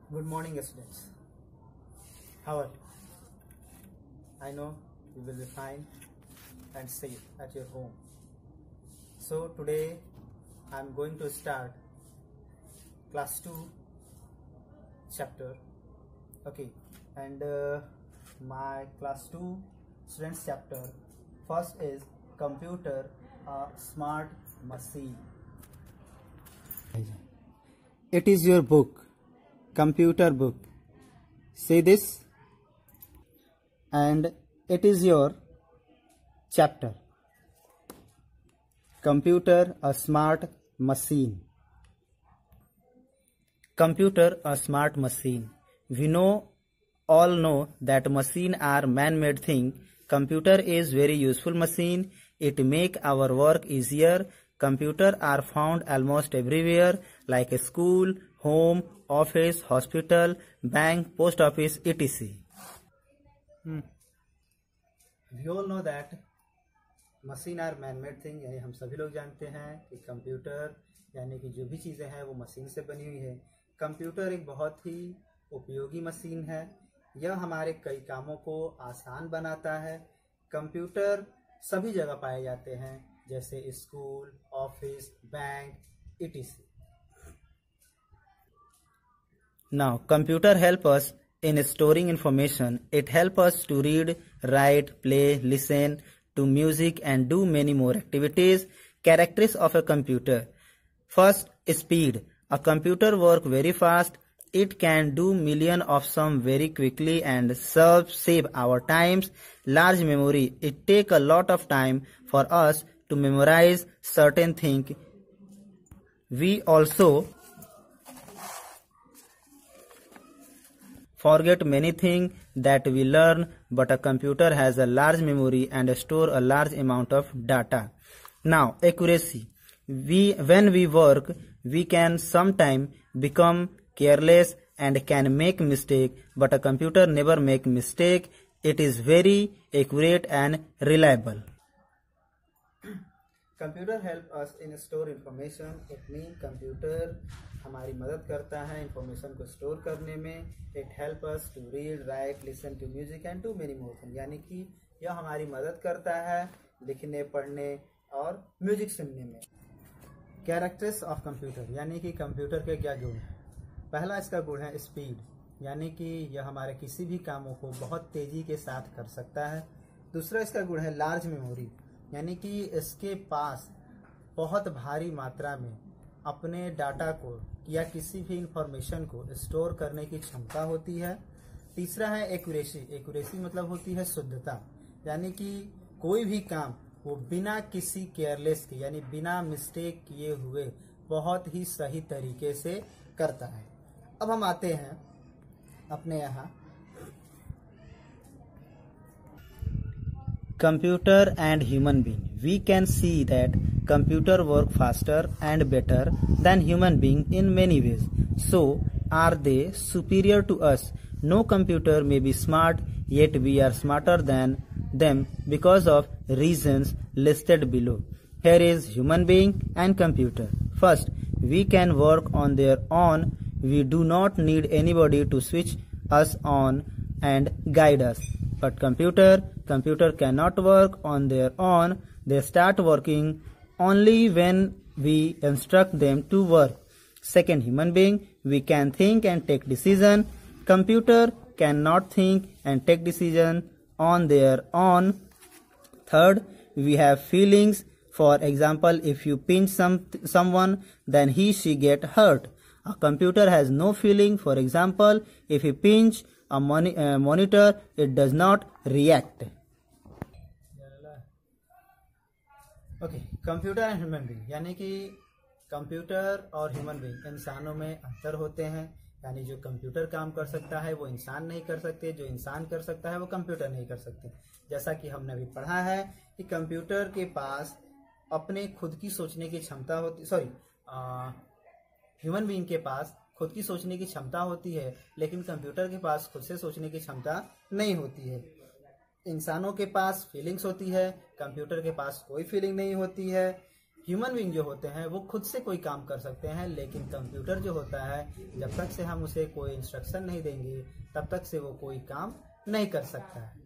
Good morning, students. How are you? I know you will be fine and safe at your home. So today I am going to start class 2 chapter. Okay, and my class 2 students chapter first is computer, a smart machine. It is your book, computer book. See this? And it is your chapter, computer, a smart machine. Computer, a smart machine. We all know that machine are man-made thing. Computer is very useful machine. It make our work easier. Computer are found almost everywhere, like a school, home, office, hospital, bank, post office, etc. We all know that machine are man made thing, यानी हम सभी लोग जानते हैं कि computer यानी कि जो भी चीज़ें हैं वो मशीन से बनी हुई है। कंप्यूटर एक बहुत ही उपयोगी मशीन है। यह हमारे कई कामों को आसान बनाता है। कंप्यूटर सभी जगह पाए जाते हैं, जैसे school, office, bank, etc. Now, computer help us in storing information. It help us to read, write, play, listen to music and do many more activities. Characteristics of a computer. First, speed. A computer work very fast. It can do million of sum very quickly and save our times. Large memory. It take a lot of time for us to memorize certain things. We also forget many things that we learn, but a computer has a large memory and store a large amount of data. Now, accuracy. When we work, we can sometimes become careless and can make mistake, but a computer never make mistake. It is very accurate and reliable. Computer help us in store information. It mean computer हमारी मदद करता है information को store करने में. It help us to read, write, listen to music and to many more thing. यानी कि यह हमारी मदद करता है लिखने, पढ़ने और म्यूजिक सुनने में. कैरेक्टर्स ऑफ कंप्यूटर, यानी कि कंप्यूटर के क्या गुण हैं. पहला इसका गुण है स्पीड, यानी कि यह हमारे किसी भी कामों को बहुत तेजी के साथ कर सकता है. दूसरा इसका गुण है लार्ज मेमोरी, यानी कि इसके पास बहुत भारी मात्रा में अपने डाटा को या किसी भी इंफॉर्मेशन को स्टोर करने की क्षमता होती है. तीसरा है एक्यूरेसी. एक्यूरेसी मतलब होती है शुद्धता, यानी कि कोई भी काम वो बिना किसी केयरलेस के यानी बिना मिस्टेक किए हुए बहुत ही सही तरीके से करता है. अब हम आते हैं अपने यहाँ Computer and human being. We can see that computer work faster and better than human being in many ways. So, are they superior to us? No computer may be smart, yet we are smarter than them because of reasons listed below. Here is human being and computer. First, we can work on their own. We do not need anybody to switch us on and guide us. But computer cannot work on their own. They start working only when we instruct them to work. Second, human being, we can think and take decision. Computer cannot think and take decision on their own. Third, we have feelings. For example, if you pinch someone, then she get hurt. A computer has no feeling. For example, if you pinch a monitor, it does not react. Okay, computer and human being, यानी कि computer और human being इंसानों में अंतर होते हैं. यानी जो कंप्यूटर काम कर सकता है वो इंसान नहीं कर सकते, जो इंसान कर सकता है वो कंप्यूटर नहीं कर सकते. जैसा कि हमने अभी पढ़ा है कि कंप्यूटर के पास अपने खुद की सोचने की क्षमता होती, ह्यूमन बीइंग के पास खुद की सोचने की क्षमता होती है, लेकिन कंप्यूटर के पास खुद से सोचने की क्षमता नहीं होती है. इंसानों के पास फीलिंग्स होती है, कंप्यूटर के पास कोई फीलिंग नहीं होती है. ह्यूमन बीइंग जो होते हैं वो खुद से कोई काम कर सकते हैं, लेकिन कंप्यूटर जो होता है जब तक से हम उसे कोई इंस्ट्रक्शन नहीं देंगे तब तक से वो कोई काम नहीं कर सकता है।